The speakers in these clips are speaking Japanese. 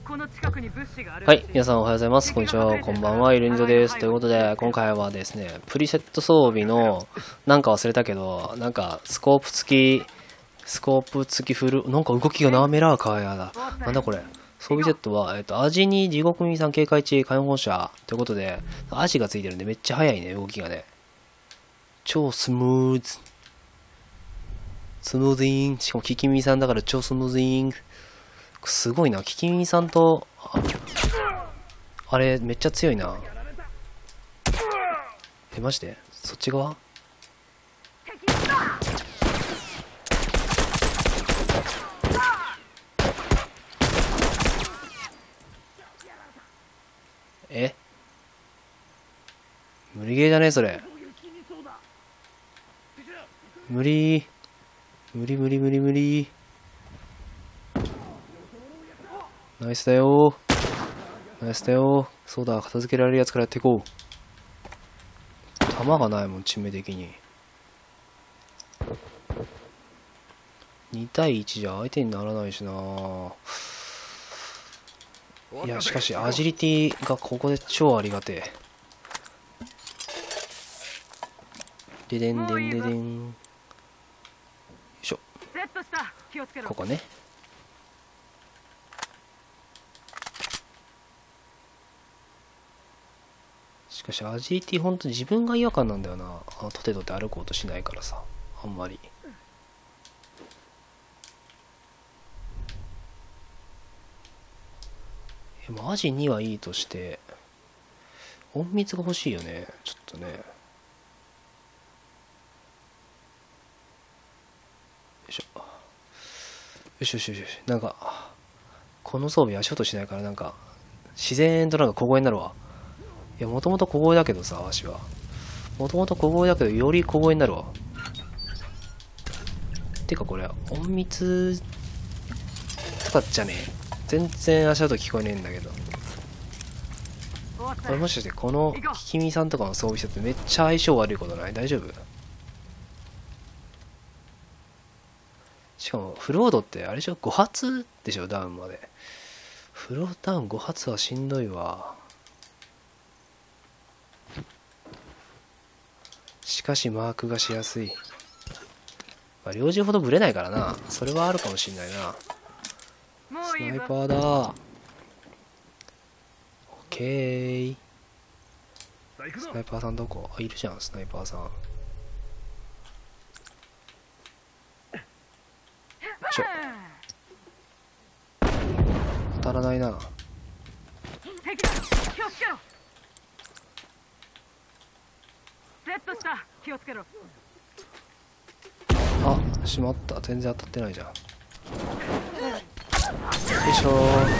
はい、皆さんおはようございます。こんにちは、こんばんは、イルニドです。ということで、今回はですね、プリセット装備の、なんか忘れたけど、なんかスコープ付きフル、なんか動きが滑らかやだ。なんだこれ。装備セットは、アジに地獄耳さん警戒値、火炎放射ということで、アジがついてるんでめっちゃ速いね、動きがね。超スムーズ。スムーズイン。しかもキキミミさんだから超スムーズイン。すごいな、キキミミさんと、あれ、めっちゃ強いな。マジでそっち側無理ゲーじゃねそれ。無理。ナイスだよそうだ、片付けられるやつからやっていこう。弾がないもん、致命的に。2対1じゃ相手にならないしな。いや、しかしアジリティがここで超ありがてえ。ででんでんででん。よいしょ。ここね。しかしアジリティほんと自分が違和感なんだよな。とてとて歩こうとしないからさ、あんまり。アジ2はいいとして隠密が欲しいよね。ちょっとね。よいしょ。よし。なんかこの装備足音しないから、なんか自然となんか小声になるわ。いや、もともと小声だけどさ、足はもともと小声だけどより小声になるわ。てかこれ隠密とかじゃねえ。全然足音聞こえねえんだけど。これもしかしてこのキキミさんとかの装備セットめっちゃ相性悪いことない？大丈夫？しかもフロードってあれでしょ、5発でしょ、ダウンまで。フローダウン5発はしんどいわ。しかしマークがしやすい。まあ、両銃ほどブレないからな。それはあるかもしんないな。スナイパーだ。オッケー。スナイパーさんどこ？あ、いるじゃん、スナイパーさん。よいしょ。当たらないな。あ、しまった。全然当たってないじゃん。よいしょ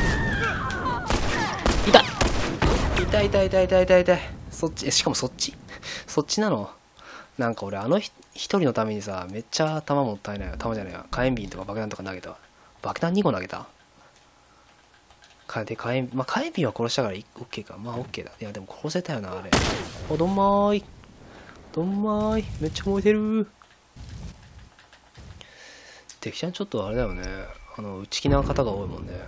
ー。痛い。そっち、しかもそっちなの。なんか俺一人のためにさ、めっちゃ弾もったいないわ。弾じゃないわ。火炎瓶とか爆弾とか投げたわ。爆弾2個投げた。火炎瓶は殺したからオッケーか。まあオッケーだ。いやでも殺せたよな、あれ。どんまーい。めっちゃ燃えてる。敵ちゃんちょっとあれだよね。内気な方が多いもんね。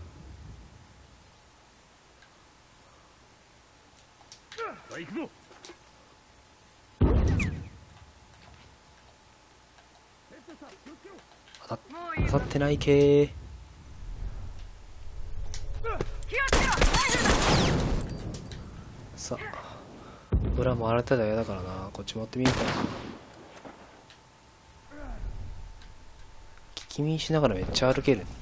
当たってない系。さあ、裏も洗ってたら嫌だからな。こっち回ってみようかな。聞き見しながらめっちゃ歩ける。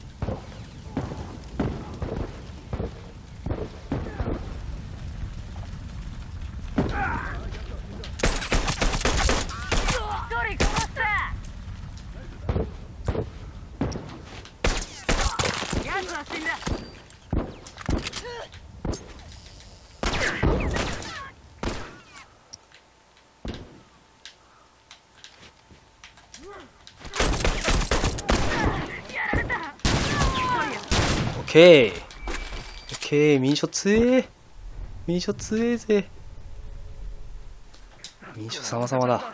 オッケー、ミンショ強えぜ。ミンショ様々だ。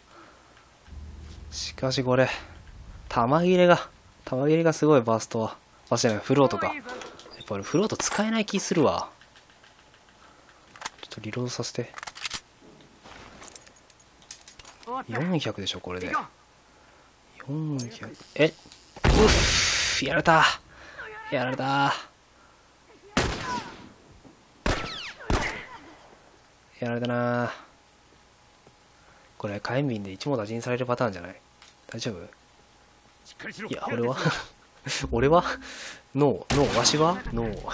しかしこれ弾切れがすごい。バーストじゃない、フローとかぱりフロート使えない気するわ。ちょっとリロードさせて。400でしょこれで。400。えっ、うっふ、やられた。やられた。やられたな。これ火炎瓶で一網打尽されるパターンじゃない？大丈夫？いや、俺は俺はノー、わしはノー。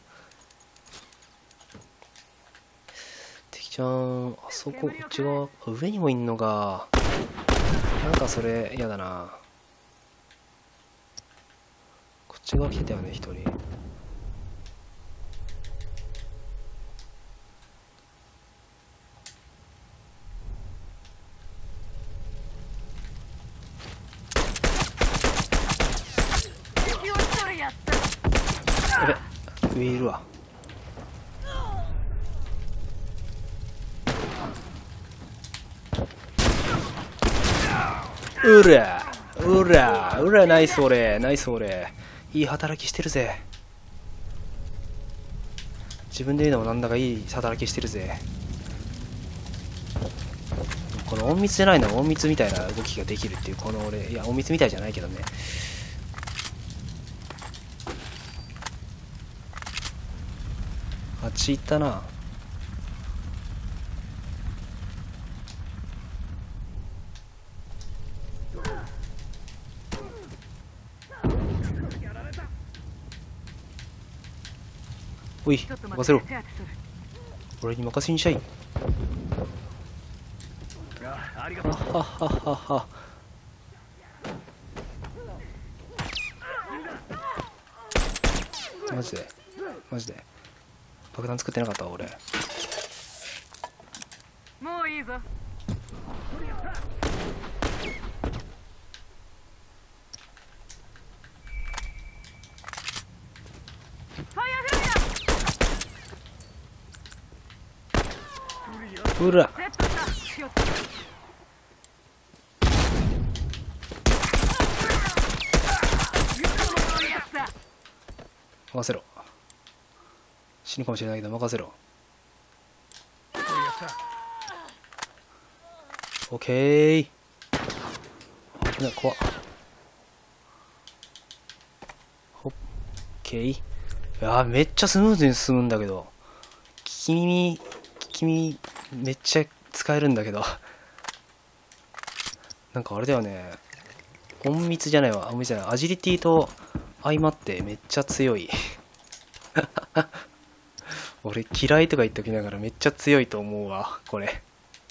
敵ちゃん、あそこ、内側、上にもいんのか。なんかそれ、嫌だな。こっち側来てたよね、一人。やべ、上いるわ。うらうらうら、ナイス俺、ナイス俺。いい働きしてるぜ。自分で言うのもなんだかいい働きしてるぜ。この隠密じゃないの隠密みたいな動きができるっていう、この俺、いや隠密みたいじゃないけどね。あっち行ったな。おい、任せろ。俺に任せにしちゃい。ははははは。マジでマジで爆弾作ってなかったわ俺。 もういいぞ。 うら、任せろ。死ぬかもしれないけど任せろ。オッケー。危ない、怖っ。オッケー。いやー、めっちゃスムーズに進むんだけど。聞き耳めっちゃ使えるんだけど。なんかあれだよね。隠密じゃないわ。隠密じゃない。アジリティと相まってめっちゃ強い。俺嫌いとか言っときながらめっちゃ強いと思うわ、これ。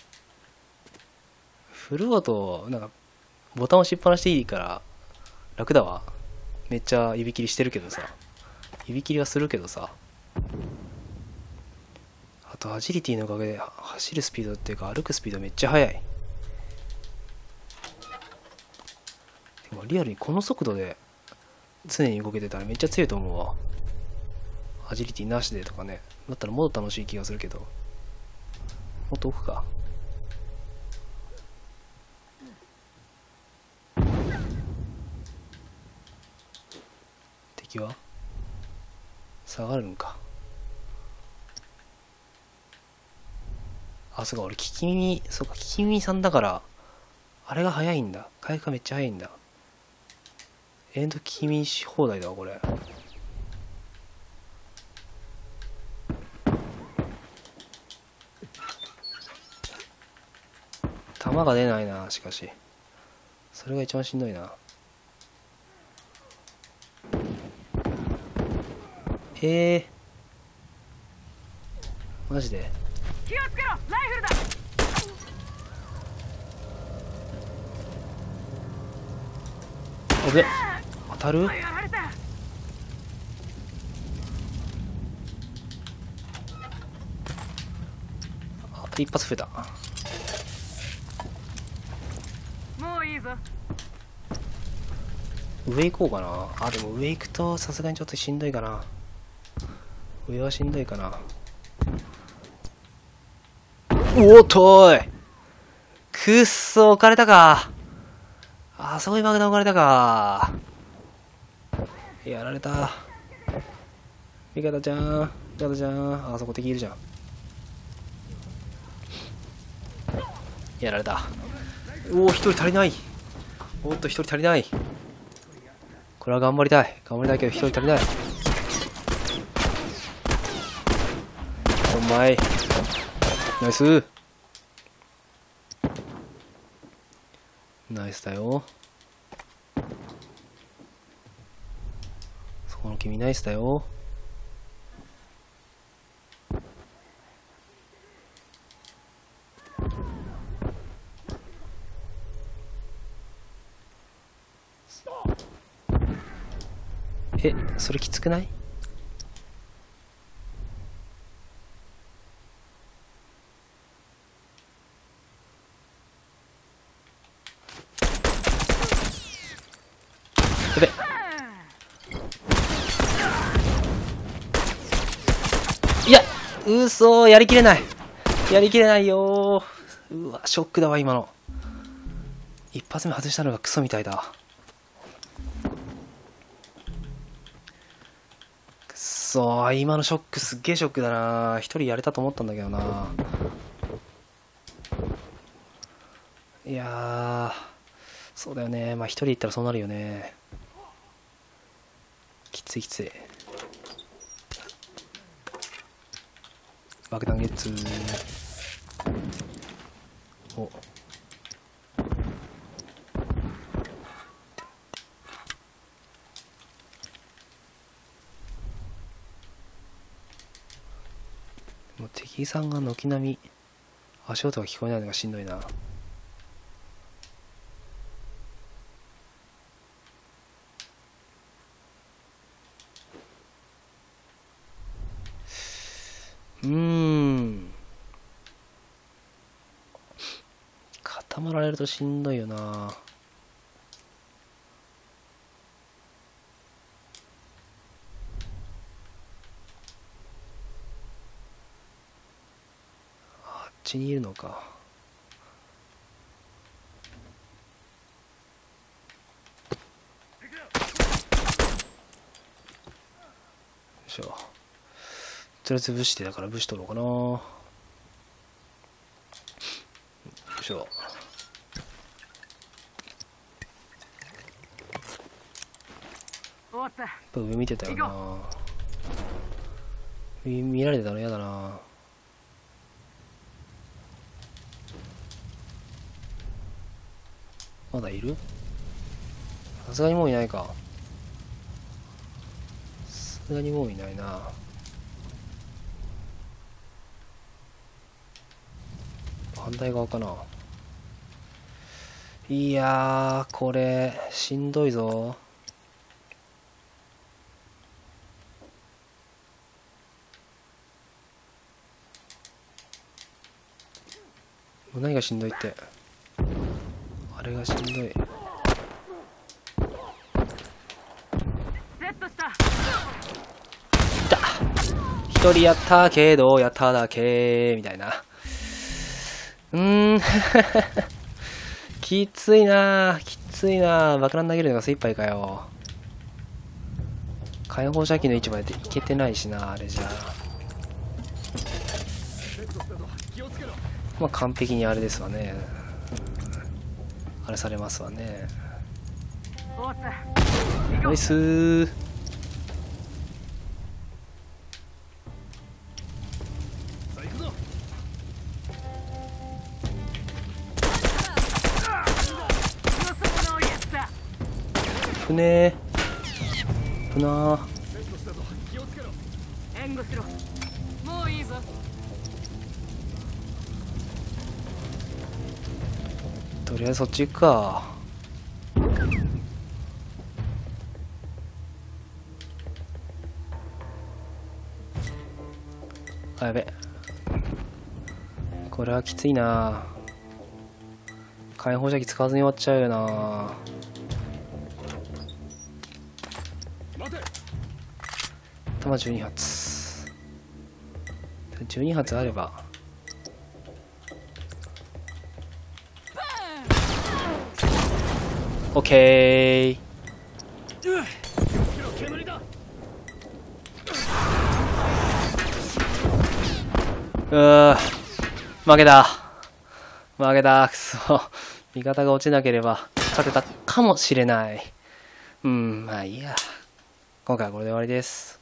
フルオート、なんか、ボタン押しっぱなしでいいから楽だわ。めっちゃ指切りしてるけどさ。指切りはするけどさ。あとアジリティのおかげで走るスピードっていうか歩くスピードめっちゃ速い。でもリアルにこの速度で常に動けてたらめっちゃ強いと思うわ。アジリティなしでとかね。だったらもっと楽しい気がするけど。もっと奥か。敵は下がるんか。あ、そうか、俺聞き耳、そうか、聞き耳さんだから、あれが早いんだ。回復がめっちゃ早いんだ。エンド聞き耳し放題だわ、これ。弾が出ないな、しかし。それが一番しんどいな。マジで気をつけろ、ライフルだ。 おべ、当たる？ やられた。 あ、一発増えた。 もういいぞ。 上行こうかな。あ、でも上行くとさすがにちょっとしんどいかな。上はしんどいかな。おっとーい、くっそ、置かれたか。あそこに爆弾置かれたか。やられた。 味方ちゃん、味方ちゃん。あそこ敵いるじゃん。やられた。おお、一人足りない。おっと、一人足りない。これは頑張りたい。頑張りたいけど、一人足りない。お前。ナイス。ナイスだよ。そこの君ナイスだよ。え、それきつくない？やべ。いや、嘘、やりきれない。やりきれないよー。うわ、ショックだわ、今の。一発目外したのがクソみたいだ。くそー、今のショックすっげーショックだな。一人やれたと思ったんだけどな。いやー、そうだよね。まあ一人いったらそうなるよね。きついきつい。爆弾ゲッツー。お、もう敵さんが軒並み足音が聞こえないのがしんどいな。固まられるとしんどいよな。あっちにいるのか。よいしょ。とりあえず武士でだから武士取ろうかな。よいしょ。 終わった。 やっぱ上見てたよな。見られてたの嫌だな。まだいる？さすがにもういないか。さすがにもういないな。反対側かな。いやー、これしんどいぞ。何がしんどいって、あれがしんどい。 セットした。 一人やったけどやっただけみたいな。きついな、きついな。爆弾投げるのが精一杯かよ。火炎放射器の位置までいけてないしな、あれじゃあ。まあ完璧にあれですわね。あれされますわね。 終わった。 ナイスー。船船援護しろ。もういいぞ。 とりあえずそっち行くか。あ、やべ。これはきついな。火炎放射器使わずに終わっちゃうよな。弾12発。12発あれば。オッケー。 負けた。負けた。くそ。味方が落ちなければ勝てたかもしれない。まあいいや。今回はこれで終わりです。